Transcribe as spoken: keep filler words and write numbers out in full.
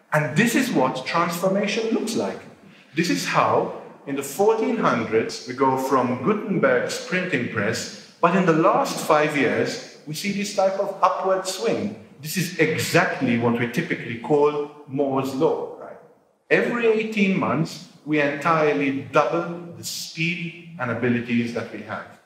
And this is what transformation looks like. This is how, in the fourteen hundreds, we go from Gutenberg's printing press, but in the last five years, we see this type of upward swing. This is exactly what we typically call Moore's law. Right? Every eighteen months, we entirely double the speed and abilities that we have.